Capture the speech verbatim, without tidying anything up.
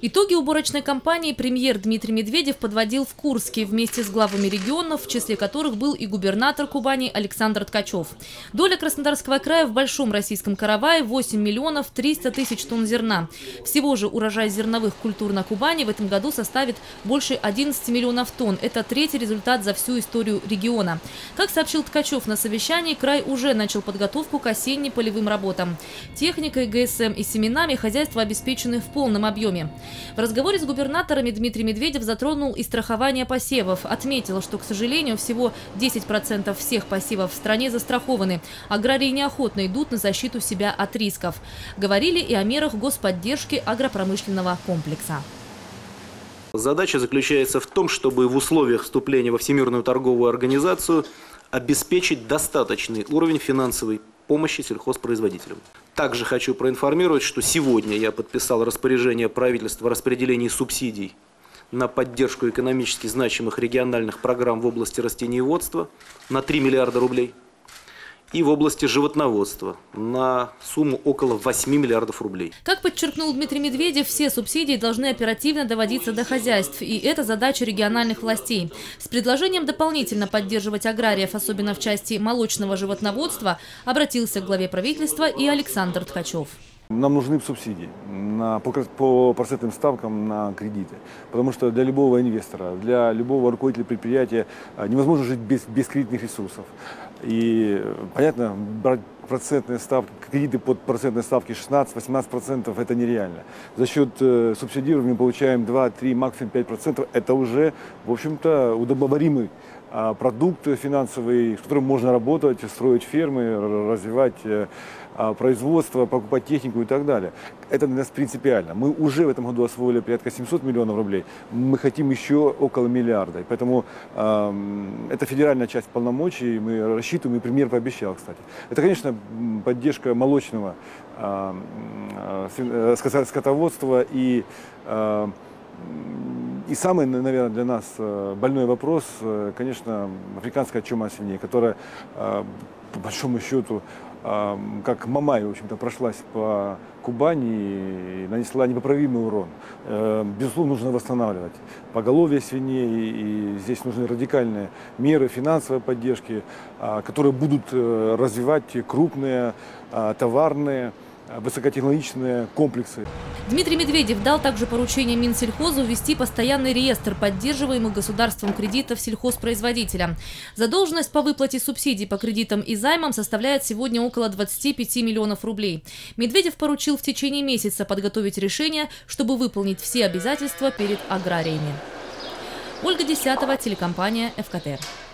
Итоги уборочной кампании премьер Дмитрий Медведев подводил в Курске вместе с главами регионов, в числе которых был и губернатор Кубани Александр Ткачев. Доля Краснодарского края в большом российском каравае – восемь миллионов триста тысяч тонн зерна. Всего же урожай зерновых культур на Кубани в этом году составит больше одиннадцати миллионов тонн. Это третий результат за всю историю региона. Как сообщил Ткачев на совещании, край уже начал подготовку к осенне-полевым работам. Техникой, ГСМ и семенами хозяйства обеспечены в полном объеме. В разговоре с губернаторами Дмитрий Медведев затронул и страхование посевов. Отметил, что, к сожалению, всего десять процентов всех посевов в стране застрахованы. Аграрии неохотно идут на защиту себя от рисков. Говорили и о мерах господдержки агропромышленного комплекса. Задача заключается в том, чтобы в условиях вступления во Всемирную торговую организацию обеспечить достаточный уровень финансовой помощи сельхозпроизводителям. Также хочу проинформировать, что сегодня я подписал распоряжение правительства о распределении субсидий на поддержку экономически значимых региональных программ в области растениеводства на три миллиарда рублей и в области животноводства на сумму около восьми миллиардов рублей. Как подчеркнул Дмитрий Медведев, все субсидии должны оперативно доводиться до хозяйств, и это задача региональных властей. С предложением дополнительно поддерживать аграриев, особенно в части молочного животноводства, обратился к главе правительства и Александр Ткачев. Нам нужны субсидии на, по, по процентным ставкам на кредиты, потому что для любого инвестора, для любого руководителя предприятия невозможно жить без, без кредитных ресурсов. И, понятно, брать процентные ставки, кредиты под процентной ставки шестнадцать-восемнадцать процентов – это нереально. За счет э, субсидирования мы получаем два-три, максимум пять процентов. Это уже, в общем-то, удобоваримый э, продукт финансовый, с которым можно работать, строить фермы, развивать э, производство, покупать технику и так далее. Это для нас принципиально. Мы уже в этом году освоили порядка семисот миллионов рублей. Мы хотим еще около миллиарда. И поэтому э, это федеральная часть полномочий. Мы рассчитываем, и премьер пообещал, кстати. Это, конечно, поддержка молочного э, э, скотоводства и э, И самый, наверное, для нас больной вопрос, конечно, африканская чума свиней, которая, по большому счету, как Мамай, в общем-то, прошлась по Кубани и нанесла непоправимый урон. Безусловно, нужно восстанавливать поголовье свиней, и здесь нужны радикальные меры финансовой поддержки, которые будут развивать крупные, товарные, высокотехнологичные комплексы. Дмитрий Медведев дал также поручение Минсельхозу ввести постоянный реестр поддерживаемых государством кредитов сельхозпроизводителя. Задолженность по выплате субсидий по кредитам и займам составляет сегодня около двадцати пяти миллионов рублей. Медведев поручил в течение месяца подготовить решение, чтобы выполнить все обязательства перед аграриями. Ольга Десятова, телекомпания ФКТ.